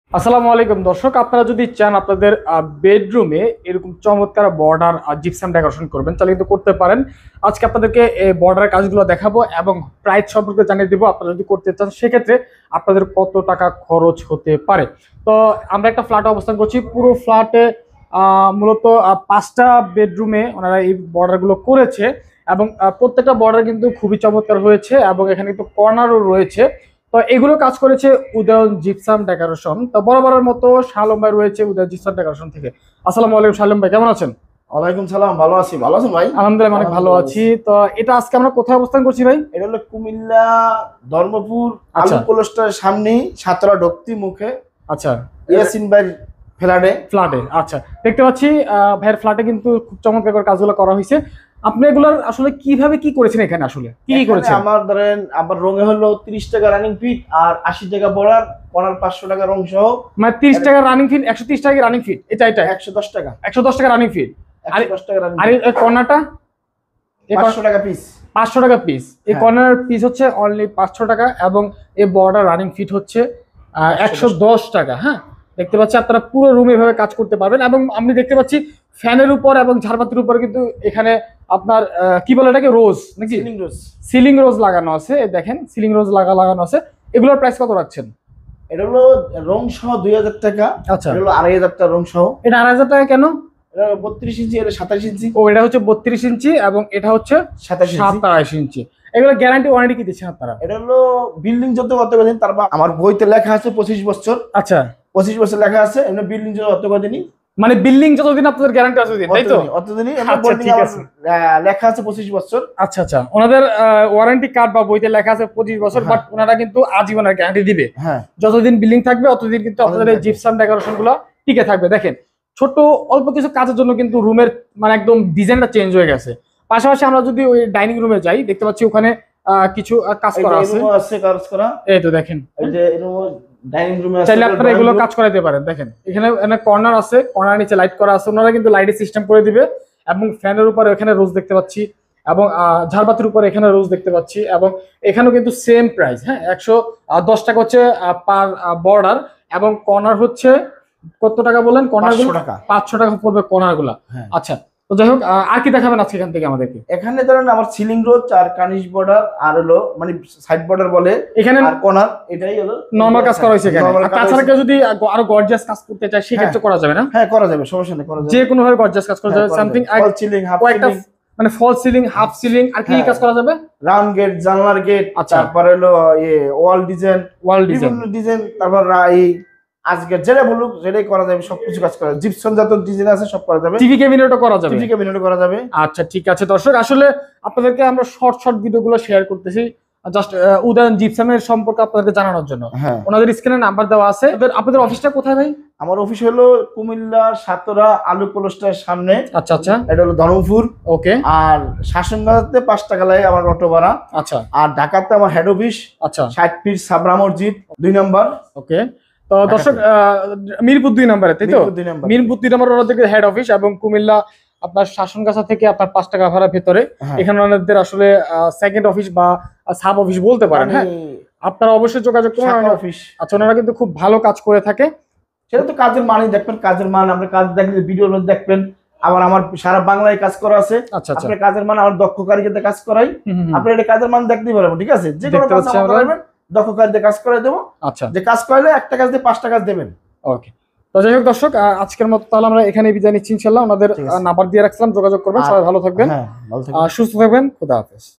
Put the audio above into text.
আসসালামু আলাইকুম দর্শক, আপনারা যদি চান আপনাদের বেডরুমে এরকম চমৎকার বর্ডার জিপসাম ডেকোরেশন করবেন তাহলে কিন্তু করতে পারেন। আজকে আপনাদেরকে এই বর্ডারের কাজগুলো দেখাবো এবং প্রাইস সম্পর্কে জানিয়ে দেবো। আপনারা যদি করতে চান সেক্ষেত্রে আপনাদের কত টাকা খরচ হতে পারে। তো আমরা একটা ফ্ল্যাটে অবস্থান করছি, পুরো ফ্ল্যাটে মূলত 5টা বেডরুমে ওনারা এই বর্ডারগুলো করেছে এবং প্রত্যেকটা বর্ডার কিন্তু খুবই চমৎকার হয়েছে এবং এখানে কিন্তু কর্নারও রয়েছে। তো এগুলো কাজ করেছে উদয়ন জিপসাম ডেকোরেশন। তো বরাবরের মতো শালম ভাই রয়েছে উদয়ন জিপসাম ডেকোরেশন থেকে। আসসালামু আলাইকুম শালম ভাই, কেমন আছেন? ওয়ালাইকুম সালাম, ভালো আছি। ভালো আছেন ভাই? আলহামদুলিল্লাহ অনেক ভালো আছি। তো এটা আজকে আমরা কোথায় অবস্থান করছি ভাই? এটা হলো কুমিল্লা ধর্মপুর আচ্ছা। আলু কলেজটার সামনেই সাতরা ঢুকতি মুখে আচ্ছা, ইয়াসিন ভাইয়ের ফ্ল্যাটে। আচ্ছা, দেখতে পাচ্ছি ভাইয়ের ফ্ল্যাটে কিন্তু খুব চমৎকার করে কাজগুলো করা হয়েছে। আপনি এগুলোর আসলে কিভাবে কি করেছেন? এখানে আসলে কি কি করেছেন? আমার ধরেন আমার রঙে হলো 30 টাকা রানিং ফিট আর 80 টাকা বর্ডার, পড়ার 500 টাকা রং সহ। মানে 30 টাকা রানিং ফিট, 130 টাকা রানিং ফিট, এটা 110 টাকা, 110 টাকা রানিং ফিট। 110 টাকা রানিং। আর এই কর্নারটা 500 টাকা পিস। 500 টাকা পিস। এই কর্নার পিস হচ্ছে অনলি 500 টাকা এবং এই বর্ডার রানিং ফিট হচ্ছে 110 টাকা। হ্যাঁ, দেখতে পাচ্ছি আপনারা পুরো রুম এভাবে কাজ করতে পারবেন এবং আমি দেখতে পাচ্ছি ফ্যানের উপর এবং ঝাড়বাতির উপর কিন্তু এখানে আপনার কি বলে এটাকে, রোজ নাকি সিলিং রোজ লাগানো আছে। দেখেন সিলিং রোজ লাগানো আছে। এগুলোর প্রাইস কত রাখছেন? এটা হলো রং সহ 2000 টাকা। আচ্ছা, এটা হলো 2500 টাকা রং সহ। এটা 2500 টাকা কেন? 32 ইঞ্চি, এটা 27 ইঞ্চি। ও, এটা হচ্ছে 32 ইঞ্চি এবং এটা হচ্ছে 27 ইঞ্চি। এগুলো গ্যারান্টি ওয়ারেন্টি কি দিচ্ছেন আপনারা? এটা হলো বিল্ডিং যত কত দিন, তারপর আমার বইতে লেখা আছে 25 বছর। আচ্ছা, 25 বছর লেখা আছে। এমনি বিল্ডিং যত কত দিনই, মানে বিল্ডিং যতদিন আপনাদের গ্যারান্টি আছে তাই তো? অতদিনই। আচ্ছা, ঠিক আছে। লেখা আছে 25 বছর। আচ্ছা আচ্ছা, ওনাদের ওয়ারেন্টি কার্ড বা বইতে লেখা আছে 25 বছর, বাট ওনারা কিন্তু আজীবনের গ্যারান্টি দিবে। হ্যাঁ, যতদিন বিল্ডিং থাকবে ততদিন কিন্তু আপনাদের এই জিপসাম ডেকোরেশন গুলো টিকে থাকবে। দেখেন, ছোট অল্প কিছু কাজের জন্য কিন্তু রুমের মানে একদম ডিজাইনটা চেঞ্জ হয়ে গেছে। পাশাপাশি আমরা যদি ওই ডাইনিং রুমে যাই, দেখতে পাচ্ছি ওখানে কিছু কাজ করা আছে। কাজ করা, এই তো দেখেন, এই যে ডাইনিং রুমে আছে। চাইলে আপনারা এগুলো কাজ করাইতে পারেন। দেখেন এখানে কর্নার আছে, কর্নার নিচে লাইট করা আছে। ওনারা কিন্তু লাইটের সিস্টেম করে দিবে এবং ফ্যানের উপরে এখানে রোজ দেখতে পাচ্ছি এবং ঝাড়বাতির উপরে এখানে রোজ দেখতে পাচ্ছি এবং এখানেও কিন্তু সেম প্রাইস। হ্যাঁ, 110 টাকা হচ্ছে পার বর্ডার এবং কর্নার হচ্ছে কত টাকা বলেন? কর্নার গুলো 500 টাকা পড়বে কর্নার গুলা। আচ্ছা, তো যাই হোক, আর কি দেখাবেন আজকে এখান থেকে আমাদেরকে? এখানে ধরেন আমার সিলিং রোজ আর কার্নিশ বর্ডার আর হলো মানে সাইড বর্ডার বলে এখানে, আর কর্নার, এটাই হলো নরমাল কাজ করা হয়েছে এখানে। আর তাছাড়া কেউ যদি আরো গর্জিয়াস কাজ করতে চায় সেক্ষেত্রে করা যাবে না? হ্যাঁ, করা যাবে, সমস্যা নেই, করা যাবে। যে কোনো ভাবে গর্জিয়াস কাজ করা যাবে। Something fall ceiling, half ceiling, মানে ফল সিলিং, হাফ সিলিং, আর কি কাজ করা যাবে? রাউন্ড গেট, জানলার গেট, তারপরে হলো ওয়াল ডিজাইন, বিভিন্ন ডিজাইন, তারপর এই আজকে যেটা বলুক যেটাই করা যাবে, সবকিছু কাজ করা যাবে। জিপসাম যত ডিজাইন আছে সব করা যাবে। টিভি ক্যাবিনেটও করা যাবে। টিভি ক্যাবিনেটও করা যাবে। আচ্ছা, ঠিক আছে দর্শক, আসলে আপনাদেরকে আমরা শর্ট ভিডিওগুলো শেয়ার করতেছি জাস্ট উদয়ন জিপসামের সম্পর্কে আপনাদেরকে জানানোর জন্য। ওনাদের স্ক্রিনে নাম্বার দেওয়া আছে। আপনাদের অফিসটা কোথায় ভাই? আমার অফিস হলো কুমিল্লা সাতরা আলু কলেজটার সামনে। আচ্ছা আচ্ছা, এটা হলো ধর্মপুর। ওকে। আর শাসনগাঁওতে 5 টাকা লাগে আমার অটো ভাড়া। আচ্ছা, আর ঢাকাতে আমার হেড অফিস। আচ্ছা, 60 ফিট সাবরা মসজিদ 2 নম্বর। ওকে। তো দর্শক, মিরপুর 2 নম্বরে, তাই তো? মিরপুর 2 নম্বর ওনাদের হেড অফিস এবং কুমিল্লা আপনার শাসনগাছা থেকে আপনার 5 টাকা ভাড়া ভেতরে। এখানে ওনাদের আসলে সেকেন্ড অফিস বা সাব অফিস বলতে পারেন। হ্যাঁ, আপনারা অবশ্যই যোগাযোগ করুন অফিস। আচ্ছা, ওনারা কিন্তু খুব ভালো কাজ করে থাকে। সেটা তো কাজের মানই দেখবেন, কাজের মান আপনি কাজ দেখলে ভিডিওর মধ্যে দেখবেন। আবার আমার সারা বাংলায় কাজ করা আছে। আপনি কাজের মান আমার দক্ষ কারিগরদের কাজ করাই, আপনি এটা কাজের মান দেখতেই পারবেন। ঠিক আছে, যে কোনো কাজ করবেন দক্ষ কারিগরদের কাজ করাই দেবো। আচ্ছা, যে কাজ করলে একটা কাজ দিয়ে 5টা কাজ দেবেন। ওকে। তো যাই হোক দর্শক, আজকের মতো তাহলে আমরা এখানে বিদায় নিচ্ছি ইনশাআল্লাহ। আমাদের নাম্বার দিয়ে রাখছিলাম, যোগাযোগ করবেন। সবাই ভালো থাকবেন, সুস্থ থাকবেন। খোদা হাফেজ।